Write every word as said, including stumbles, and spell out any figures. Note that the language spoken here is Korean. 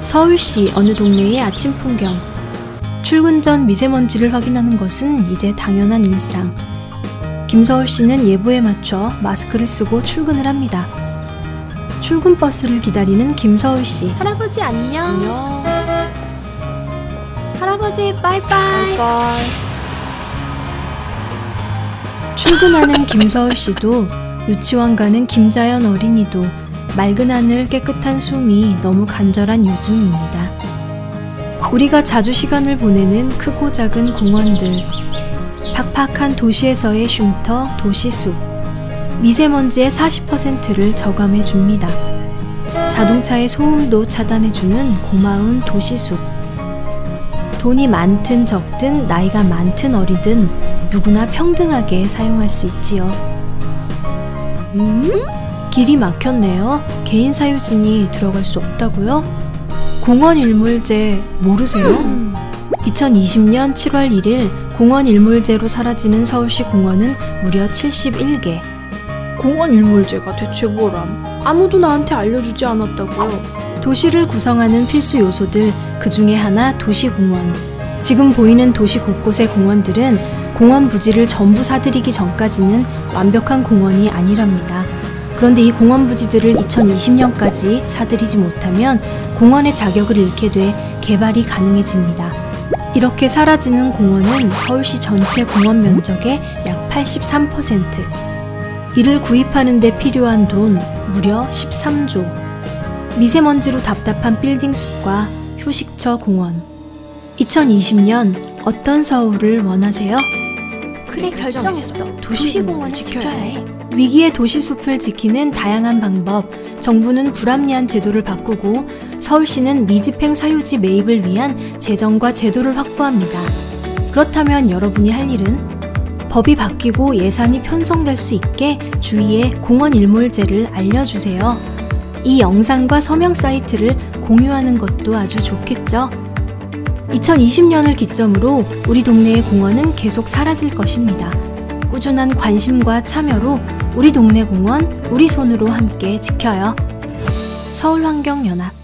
서울시 어느 동네의 아침 풍경. 출근 전 미세먼지를 확인하는 것은 이제 당연한 일상. 김서울 씨는 예보에 맞춰 마스크를 쓰고 출근을 합니다. 출근 버스를 기다리는 김서울 씨. 할아버지 안녕. 안녕. 할아버지 빠이빠이. 바이바이. 출근하는 김서울 씨도 유치원 가는 김자연 어린이도 맑은 하늘 깨끗한 숨이 너무 간절한 요즘입니다. 우리가 자주 시간을 보내는 크고 작은 공원들, 팍팍한 도시에서의 쉼터 도시숲, 미세먼지의 사십 퍼센트를 저감해 줍니다. 자동차의 소음도 차단해주는 고마운 도시숲. 돈이 많든 적든 나이가 많든 어리든 누구나 평등하게 사용할 수 있지요. 음? 길이 막혔네요. 개인 사유지니 들어갈 수 없다고요? 공원일몰제 모르세요? 음. 이천이십 년 칠월 일일 공원일몰제로 사라지는 서울시 공원은 무려 칠십일 개. 공원일몰제가 대체 뭐람? 아무도 나한테 알려주지 않았다고요. 도시를 구성하는 필수 요소들, 그 중에 하나 도시공원. 지금 보이는 도시 곳곳의 공원들은 공원 부지를 전부 사들이기 전까지는 완벽한 공원이 아니랍니다. 그런데 이 공원 부지들을 이천이십 년까지 사들이지 못하면 공원의 자격을 잃게 돼 개발이 가능해집니다. 이렇게 사라지는 공원은 서울시 전체 공원 면적의 약 팔십삼 퍼센트. 이를 구입하는 데 필요한 돈 무려 십삼조. 미세먼지로 답답한 빌딩숲과 휴식처 공원. 이천이십 년 어떤 서울을 원하세요? 그래, 결정했어. 도시공원을 지켜야 해. 위기의 도시숲을 지키는 다양한 방법. 정부는 불합리한 제도를 바꾸고 서울시는 미집행 사유지 매입을 위한 재정과 제도를 확보합니다. 그렇다면 여러분이 할 일은 법이 바뀌고 예산이 편성될 수 있게 주위에 공원일몰제를 알려주세요. 이 영상과 서명 사이트를 공유하는 것도 아주 좋겠죠? 이천이십 년을 기점으로 우리 동네의 공원은 계속 사라질 것입니다. 꾸준한 관심과 참여로 우리 동네 공원, 우리 손으로 함께 지켜요. 서울환경연합.